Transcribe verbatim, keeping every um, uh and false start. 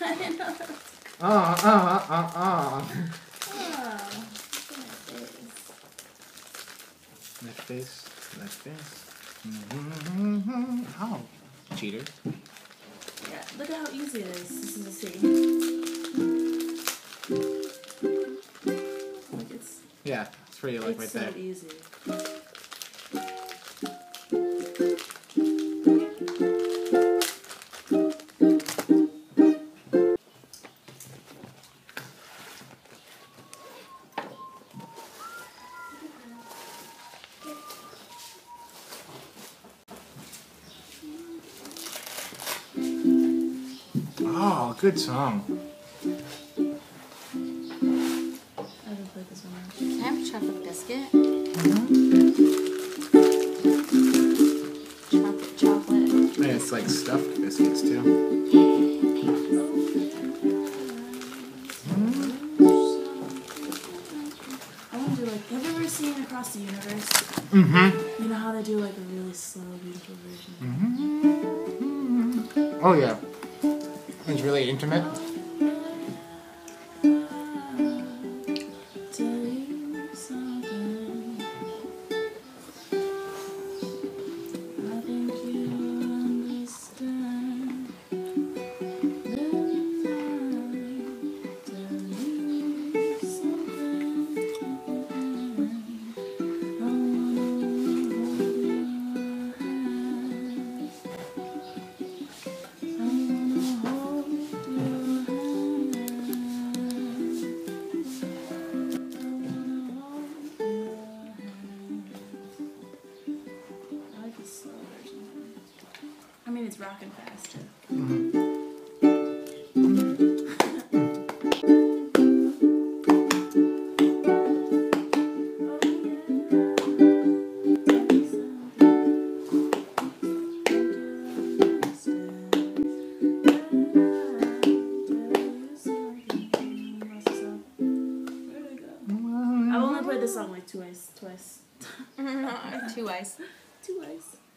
Uh, uh, uh, uh. My face, my face. Mm-hmm. Oh, cheater. Yeah, look at how easy it is. This is a C. Like it's. Yeah, it's pretty like it's right so there. easy. Oh, good song. I haven't played this one much. Can I have a chocolate biscuit? Mm-hmm. Chocolate, chocolate. And it's like stuffed biscuits too. I want to do like. Have you ever seen Across the Universe? Mm-hmm. You know how they do like a really slow, beautiful version. Mm-hmm. Oh yeah. It's really intimate. Tell you something. I think you understand. Let me tell you something. I wanna hold your hand. I wanna hold your hand. I wanna hold your hand. I like the slow version. I mean, it's rockin' fast too. Mm-hmm. I've only played this song like twice. Twice. Two ice. Two ways.